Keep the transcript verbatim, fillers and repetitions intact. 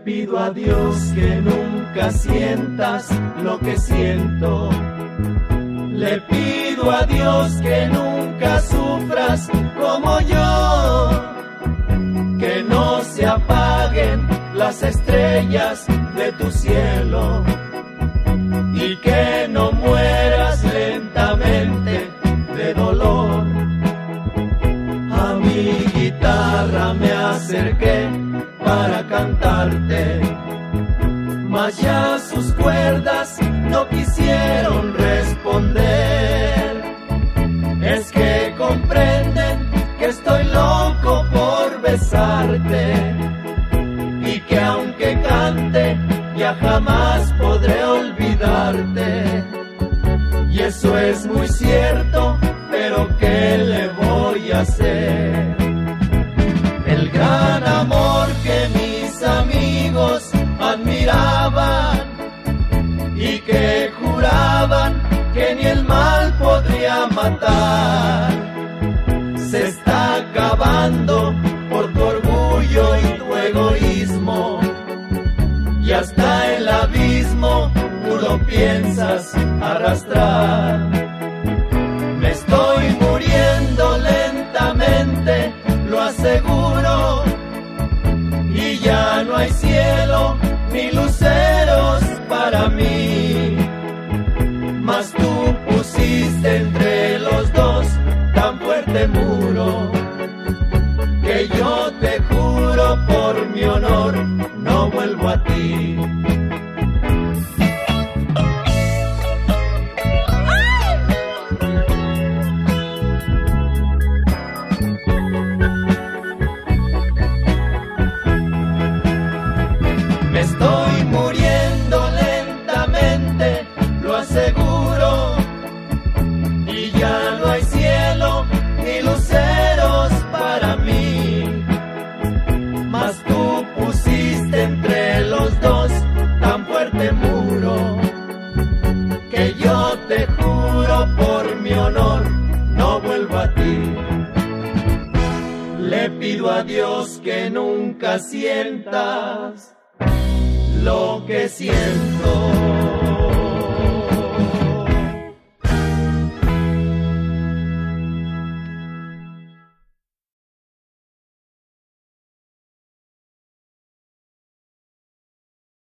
pido a Dios que nunca sientas lo que siento. Le pido a Dios que nunca sufras como yo, que no se apaguen las estrellas de tu cielo y que no mueras lentamente de dolor. A mi guitarra me acerqué para cantarte, mas ya sus cuerdas no quisieron responder. Es que comprenden que estoy loco por besarte y que aunque cante ya jamás podré olvidarte. Y eso es muy cierto, pero ¿qué le voy a hacer? El gran amor que mis amigos admiraban y que juraban que ni el mal podría matar, se está acabando por tu orgullo y tu egoísmo, y hasta el abismo tú lo piensas arrastrar. Me estoy muriendo lentamente, lo aseguro, y ya no hay cielo ni luceros para mí, mas tú pusiste entre los dos tan fuerte muro que yo te juro por mi honor no vuelvo a ti. Me estoy muriendo lentamente, lo aseguro, y ya no hay cielo ni luceros para mí, mas tú pusiste entre los dos tan fuerte muro que yo te juro por mi honor no vuelvo a ti. Le pido a Dios que nunca sientas lo que siento.